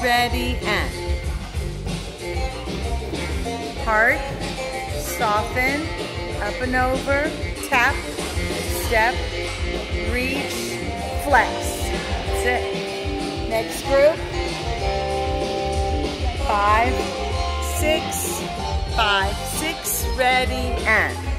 ready, and heart, soften, up and over, tap, step, reach, flex. That's it. Next group. 5, 6, 5, 6, ready, and